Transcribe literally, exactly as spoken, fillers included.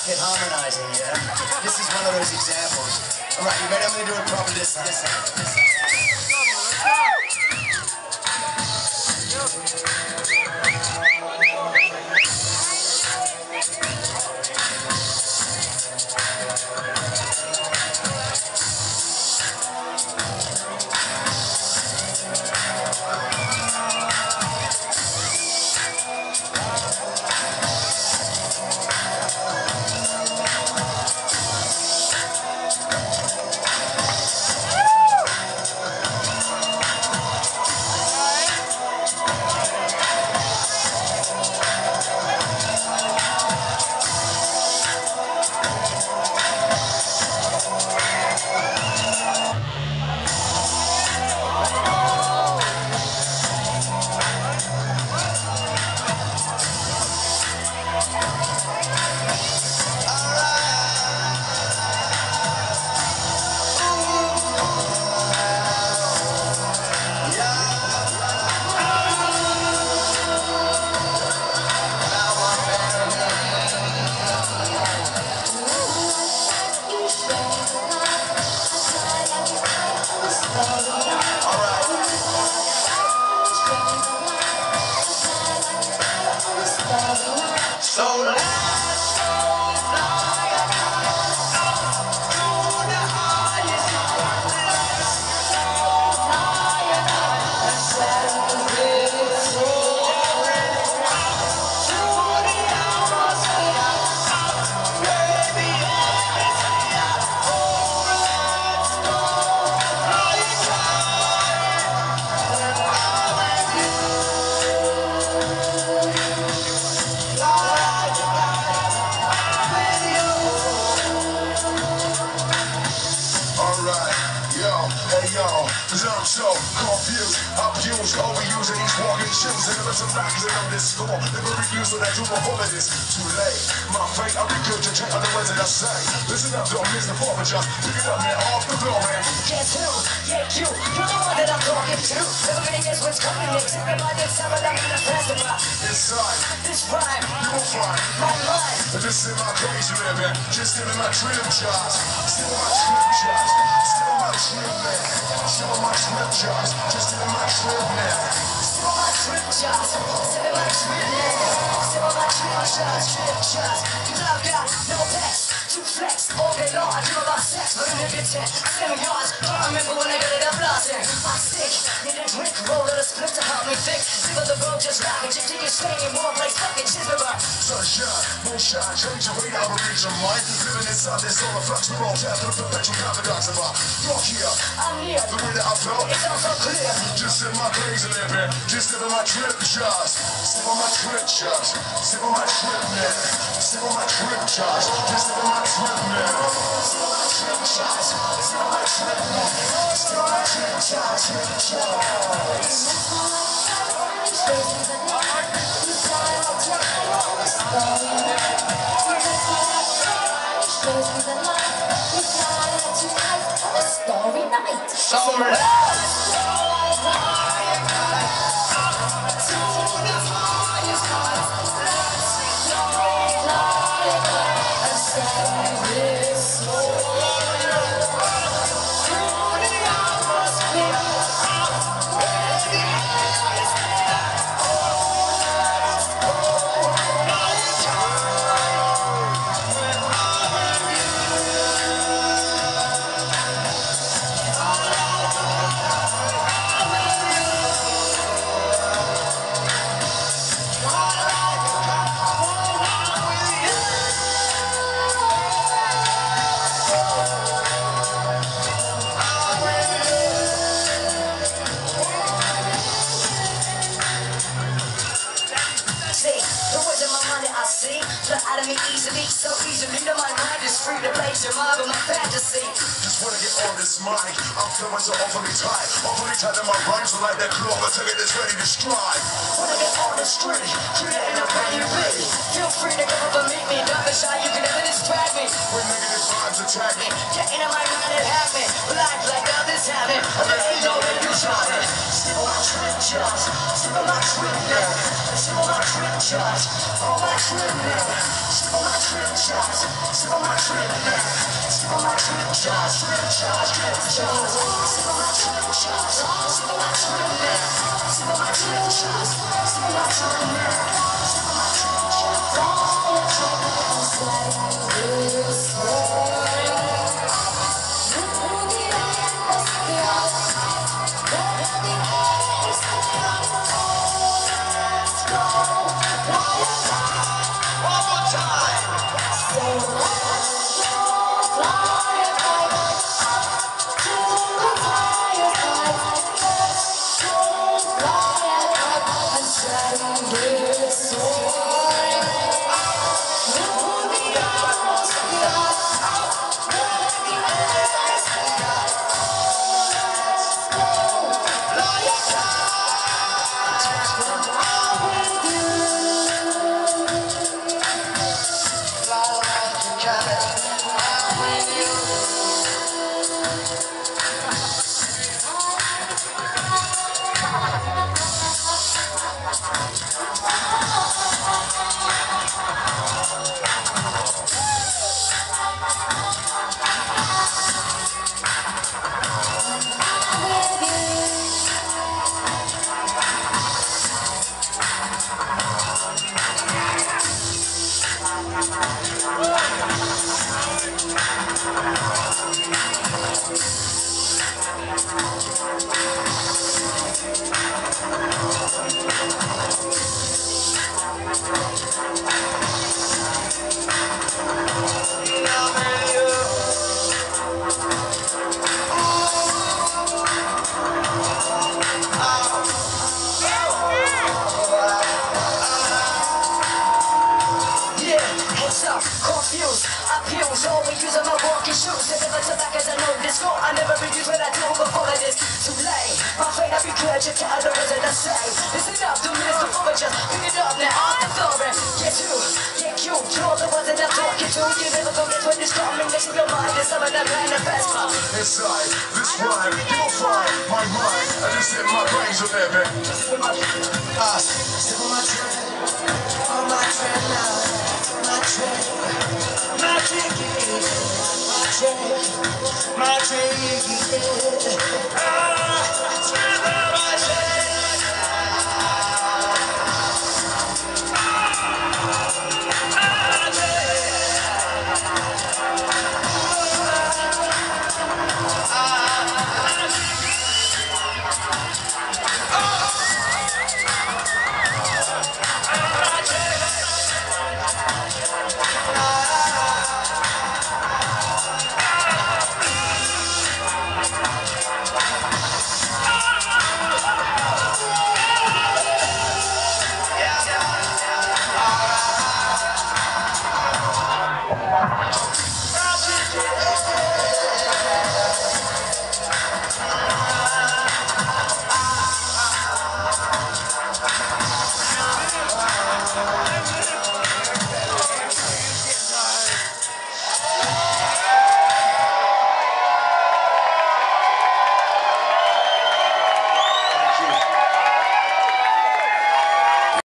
delicate harmonizing, yeah? This is one of those examples. All right, you ready? I'm going to do it properly this time. This time. This time. Cause I'm so confused, abused, overusing these walking shoes. And there are some factors on this score. Never refuse when I do perform it. It's too late. My fate, I regurgitate on the words that I say. Listen up, don't miss the form, just pick it up, man, off the floor, man. Guess who? Yeah, you. You're the one that I'm talking to. Everybody guess what's coming next. Everybody inside, but I'm gonna pass the by. Inside, this rhyme, you will find my mind. But this is my crazy living, just in my trim jobs. Still my trim jobs, still my trim man. Still my trim jobs, just in my trim now. Still my trim jobs, still my trim now. Still my trim jobs, trim jobs. Cause I've got no pets to flex. All day long I dream about sex, but in every tent, seven yards. Can't remember when I got it up last year. I sick, need a drink, roll of a split to help me think. Sick of the road just rocking, just take a stay in one place, fucking chisel. Sunshine, moonshine, change the way I reach your mind. Living inside this solar flux, we're all tapped with perpetual paradox of our rock here. I'm here, the way that I felt, it's all so clear. Just in my crazy living, just in my trip shots. Sip on my trip shots, sip on my trip man. Sip on my trip shots, just in my trip man. Sip on my trip shots, sip on my trip man. Sip on my trip shots, trip shots. Story night. Summer. Out of me easily, so easily to my mind is free to place your mind with my fantasy. Just wanna get on this mic, I'm feeling so awfully tight, awfully tight in my rhymes are like that claw, I tell you that's ready to strike. Wanna get on the street, creating a brand new beat. Feel free to come up and meet me, don't be shy, you can never to distract me. When negative vibes attack me, Getting in my mind and have me blind like others have it. But there ain't no way to try it. Sip on my trip jars, sip on my trip now. Sip on my trip jars, on my trip now. Sip on my trip jars, sip on my trip now. Sip on my trip jars, trip jars, trip jars. Sip on my trip jars, sip on my trip now. Sip on my trip jars, sip on my trip now. Sip on my trip jars, all the troubles that I will say. Confused, abused, always using my walking shoes. And never to back as I know this goal. I never reduce what I do before it is too late. My fate, I be clear, you can't know what I say. It's enough, two minutes before I just pick it up. Now I'm the story. Get you, get you, you're the ones that I'm talking to. You never gonna get when this combination of your mind is some of that manifest. inside this rhyme, you'll find my mind. I just hit my brains with it, man. Ah, step on my train, on my train now, my train, my train, my train, my train,